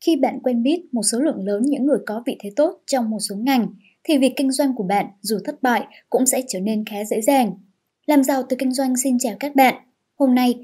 Khi bạn quen biết một số lượng lớn những người có vị thế tốt trong một số ngành, thì việc kinh doanh của bạn dù thất bại cũng sẽ trở nên khá dễ dàng. Làm giàu từ kinh doanh xin chào các bạn. Hôm nay,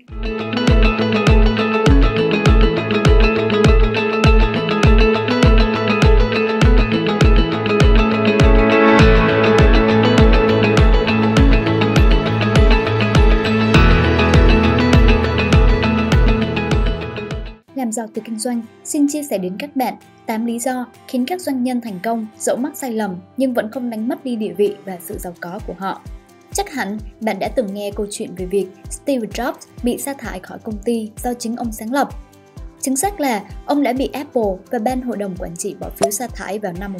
Làm giàu từ kinh doanh xin chia sẻ đến các bạn 8 lý do khiến các doanh nhân thành công dẫu mắc sai lầm nhưng vẫn không đánh mất đi địa vị và sự giàu có của họ. Chắc hẳn bạn đã từng nghe câu chuyện về việc Steve Jobs bị sa thải khỏi công ty do chính ông sáng lập. Chính xác là ông đã bị Apple và ban hội đồng quản trị bỏ phiếu sa thải vào năm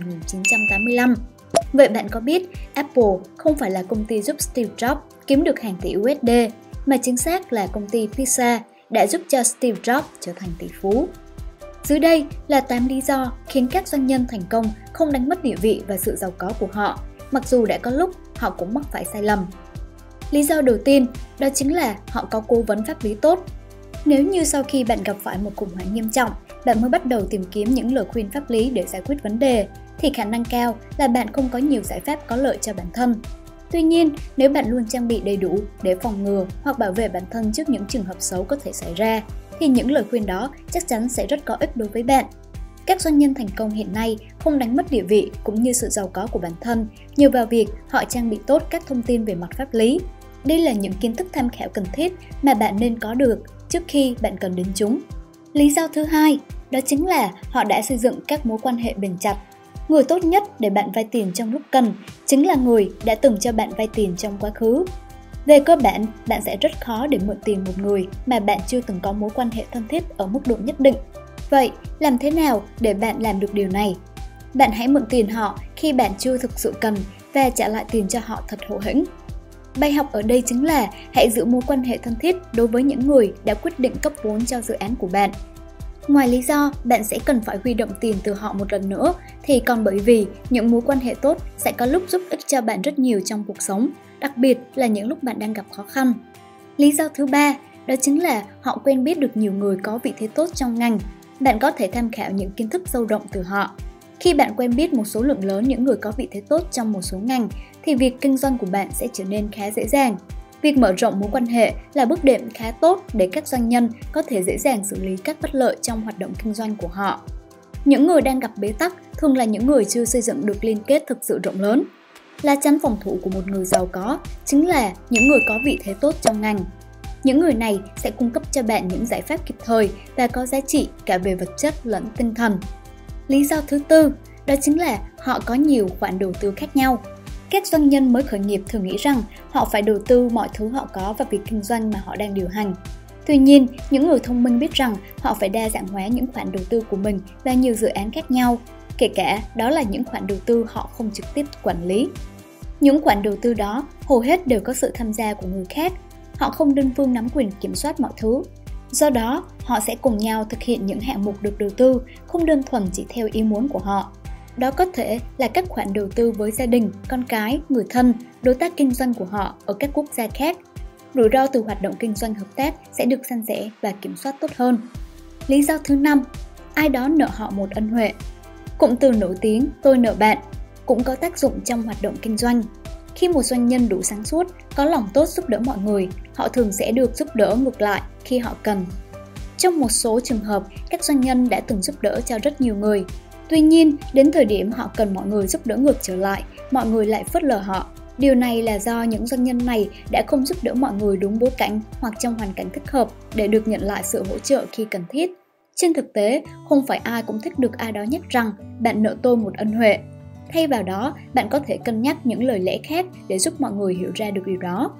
1985. Vậy bạn có biết Apple không phải là công ty giúp Steve Jobs kiếm được hàng tỷ USD, mà chính xác là công ty Pixar đã giúp cho Steve Jobs trở thành tỷ phú. Dưới đây là 8 lý do khiến các doanh nhân thành công không đánh mất địa vị và sự giàu có của họ, mặc dù đã có lúc họ cũng mắc phải sai lầm. Lý do đầu tiên đó chính là họ có cố vấn pháp lý tốt. Nếu như sau khi bạn gặp phải một khủng hoảng nghiêm trọng, bạn mới bắt đầu tìm kiếm những lời khuyên pháp lý để giải quyết vấn đề, thì khả năng cao là bạn không có nhiều giải pháp có lợi cho bản thân. Tuy nhiên, nếu bạn luôn trang bị đầy đủ để phòng ngừa hoặc bảo vệ bản thân trước những trường hợp xấu có thể xảy ra, thì những lời khuyên đó chắc chắn sẽ rất có ích đối với bạn. Các doanh nhân thành công hiện nay không đánh mất địa vị cũng như sự giàu có của bản thân nhờ vào việc họ trang bị tốt các thông tin về mặt pháp lý. Đây là những kiến thức tham khảo cần thiết mà bạn nên có được trước khi bạn cần đến chúng. Lý do thứ hai, đó chính là họ đã xây dựng các mối quan hệ bền chặt. Người tốt nhất để bạn vay tiền trong lúc cần chính là người đã từng cho bạn vay tiền trong quá khứ. Về cơ bản, bạn sẽ rất khó để mượn tiền một người mà bạn chưa từng có mối quan hệ thân thiết ở mức độ nhất định. Vậy, làm thế nào để bạn làm được điều này? Bạn hãy mượn tiền họ khi bạn chưa thực sự cần và trả lại tiền cho họ thật hậu hĩnh. Bài học ở đây chính là hãy giữ mối quan hệ thân thiết đối với những người đã quyết định cấp vốn cho dự án của bạn. Ngoài lý do bạn sẽ cần phải huy động tiền từ họ một lần nữa, thì còn bởi vì những mối quan hệ tốt sẽ có lúc giúp ích cho bạn rất nhiều trong cuộc sống, đặc biệt là những lúc bạn đang gặp khó khăn. Lý do thứ ba, đó chính là họ quen biết được nhiều người có vị thế tốt trong ngành. Bạn có thể tham khảo những kiến thức sâu rộng từ họ. Khi bạn quen biết một số lượng lớn những người có vị thế tốt trong một số ngành, thì việc kinh doanh của bạn sẽ trở nên khá dễ dàng. Việc mở rộng mối quan hệ là bước đệm khá tốt để các doanh nhân có thể dễ dàng xử lý các bất lợi trong hoạt động kinh doanh của họ. Những người đang gặp bế tắc thường là những người chưa xây dựng được liên kết thực sự rộng lớn. Lá chắn phòng thủ của một người giàu có chính là những người có vị thế tốt trong ngành. Những người này sẽ cung cấp cho bạn những giải pháp kịp thời và có giá trị cả về vật chất lẫn tinh thần. Lý do thứ tư, đó chính là họ có nhiều khoản đầu tư khác nhau. Các doanh nhân mới khởi nghiệp thường nghĩ rằng họ phải đầu tư mọi thứ họ có vào việc kinh doanh mà họ đang điều hành. Tuy nhiên, những người thông minh biết rằng họ phải đa dạng hóa những khoản đầu tư của mình vào nhiều dự án khác nhau, kể cả đó là những khoản đầu tư họ không trực tiếp quản lý. Những khoản đầu tư đó hầu hết đều có sự tham gia của người khác. Họ không đơn phương nắm quyền kiểm soát mọi thứ. Do đó, họ sẽ cùng nhau thực hiện những hạng mục được đầu tư, không đơn thuần chỉ theo ý muốn của họ. Đó có thể là các khoản đầu tư với gia đình, con cái, người thân, đối tác kinh doanh của họ ở các quốc gia khác. Rủi ro từ hoạt động kinh doanh hợp tác sẽ được san sẻ và kiểm soát tốt hơn. Lý do thứ 5, ai đó nợ họ một ân huệ. Cụm từ nổi tiếng "tôi nợ bạn" cũng có tác dụng trong hoạt động kinh doanh. Khi một doanh nhân đủ sáng suốt, có lòng tốt giúp đỡ mọi người, họ thường sẽ được giúp đỡ ngược lại khi họ cần. Trong một số trường hợp, các doanh nhân đã từng giúp đỡ cho rất nhiều người. Tuy nhiên, đến thời điểm họ cần mọi người giúp đỡ ngược trở lại, mọi người lại phớt lờ họ. Điều này là do những doanh nhân này đã không giúp đỡ mọi người đúng bối cảnh hoặc trong hoàn cảnh thích hợp để được nhận lại sự hỗ trợ khi cần thiết. Trên thực tế, không phải ai cũng thích được ai đó nhắc rằng bạn nợ tôi một ân huệ. Thay vào đó, bạn có thể cân nhắc những lời lẽ khác để giúp mọi người hiểu ra được điều đó.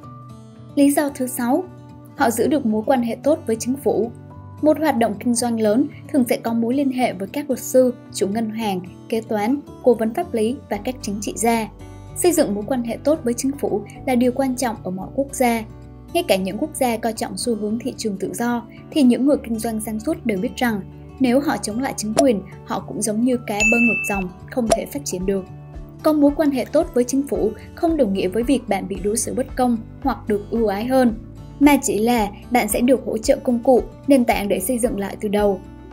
Lý do thứ 6, họ giữ được mối quan hệ tốt với chính phủ. Một hoạt động kinh doanh lớn thường sẽ có mối liên hệ với các luật sư, chủ ngân hàng, kế toán, cố vấn pháp lý và các chính trị gia. Xây dựng mối quan hệ tốt với chính phủ là điều quan trọng ở mọi quốc gia. Ngay cả những quốc gia coi trọng xu hướng thị trường tự do, thì những người kinh doanh sáng suốt đều biết rằng nếu họ chống lại chính quyền, họ cũng giống như cá bơi ngược dòng, không thể phát triển được. Có mối quan hệ tốt với chính phủ không đồng nghĩa với việc bạn bị đối xử bất công hoặc được ưu ái hơn, mà chỉ là bạn sẽ được hỗ trợ công cụ, nền tảng để xây dựng lại từ đầu.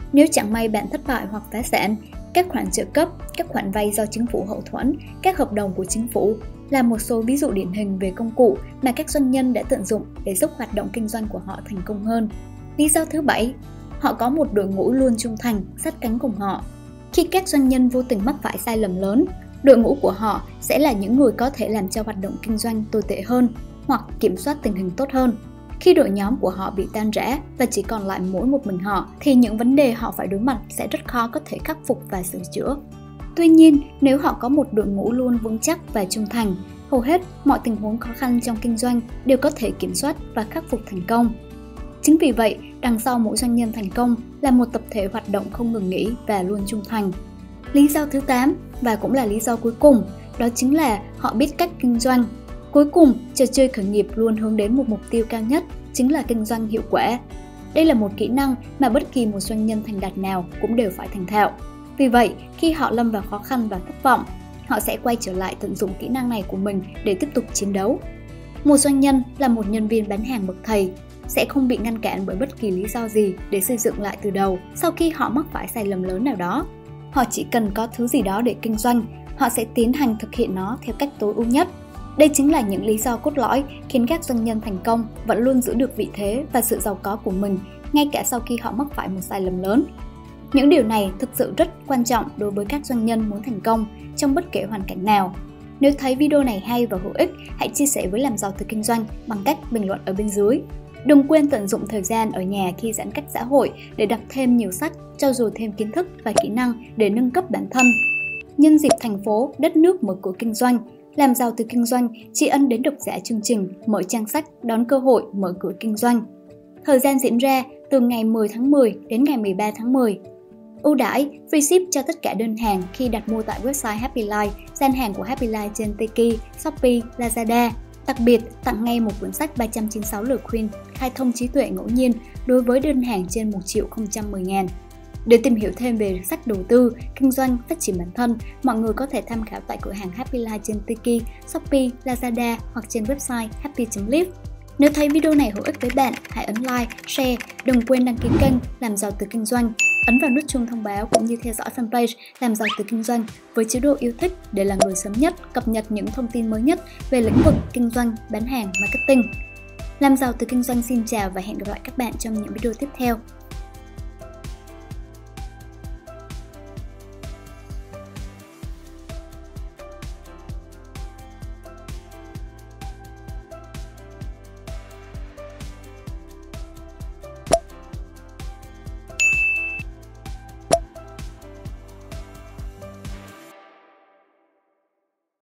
Nếu chẳng may bạn thất bại hoặc phá sản, các khoản trợ cấp, các khoản vay do chính phủ hậu thuẫn, các hợp đồng của chính phủ là một số ví dụ điển hình về công cụ mà các doanh nhân đã tận dụng để giúp hoạt động kinh doanh của họ thành công hơn. Lý do thứ 7, họ có một đội ngũ luôn trung thành, sát cánh cùng họ. Khi các doanh nhân vô tình mắc phải sai lầm lớn, đội ngũ của họ sẽ là những người có thể làm cho hoạt động kinh doanh tồi tệ hơn hoặc kiểm soát tình hình tốt hơn. Khi đội nhóm của họ bị tan rã và chỉ còn lại mỗi một mình họ, thì những vấn đề họ phải đối mặt sẽ rất khó có thể khắc phục và sửa chữa. Tuy nhiên, nếu họ có một đội ngũ luôn vững chắc và trung thành, hầu hết mọi tình huống khó khăn trong kinh doanh đều có thể kiểm soát và khắc phục thành công. Chính vì vậy, đằng sau mỗi doanh nhân thành công là một tập thể hoạt động không ngừng nghỉ và luôn trung thành. Lý do thứ 8, và cũng là lý do cuối cùng, đó chính là họ biết cách kinh doanh. Cuối cùng, trò chơi khởi nghiệp luôn hướng đến một mục tiêu cao nhất, chính là kinh doanh hiệu quả. Đây là một kỹ năng mà bất kỳ một doanh nhân thành đạt nào cũng đều phải thành thạo. Vì vậy, khi họ lâm vào khó khăn và thất vọng, họ sẽ quay trở lại tận dụng kỹ năng này của mình để tiếp tục chiến đấu. Một doanh nhân là một nhân viên bán hàng bậc thầy, sẽ không bị ngăn cản bởi bất kỳ lý do gì để xây dựng lại từ đầu sau khi họ mắc phải sai lầm lớn nào đó. Họ chỉ cần có thứ gì đó để kinh doanh, họ sẽ tiến hành thực hiện nó theo cách tối ưu nhất. Đây chính là những lý do cốt lõi khiến các doanh nhân thành công vẫn luôn giữ được vị thế và sự giàu có của mình ngay cả sau khi họ mắc phải một sai lầm lớn. Những điều này thực sự rất quan trọng đối với các doanh nhân muốn thành công trong bất kể hoàn cảnh nào. Nếu thấy video này hay và hữu ích, hãy chia sẻ với Làm Giàu Từ Kinh Doanh bằng cách bình luận ở bên dưới. Đừng quên tận dụng thời gian ở nhà khi giãn cách xã hội để đọc thêm nhiều sách, trau dồi thêm kiến thức và kỹ năng để nâng cấp bản thân. Nhân dịp thành phố, đất nước mở cửa kinh doanh, Làm Giàu Từ Kinh Doanh tri ân đến độc giả chương trình Mở trang sách đón cơ hội mở cửa kinh doanh. Thời gian diễn ra từ ngày 10 tháng 10 đến ngày 13 tháng 10. Ưu đãi free ship cho tất cả đơn hàng khi đặt mua tại website Happy Life, gian hàng của Happy Life trên Tiki, Shopee, Lazada. Đặc biệt, tặng ngay một cuốn sách 396 lời khuyên khai thông trí tuệ ngẫu nhiên đối với đơn hàng trên 1.010.000. Để tìm hiểu thêm về sách đầu tư, kinh doanh, phát triển bản thân, mọi người có thể tham khảo tại cửa hàng Happy Life trên Tiki, Shopee, Lazada hoặc trên website happy.live. Nếu thấy video này hữu ích với bạn, hãy ấn like, share, đừng quên đăng ký kênh Làm Giàu Từ Kinh Doanh. Ấn vào nút chuông thông báo cũng như theo dõi fanpage Làm Giàu Từ Kinh Doanh với chế độ yêu thích để là người sớm nhất cập nhật những thông tin mới nhất về lĩnh vực kinh doanh, bán hàng, marketing. Làm Giàu Từ Kinh Doanh xin chào và hẹn gặp lại các bạn trong những video tiếp theo.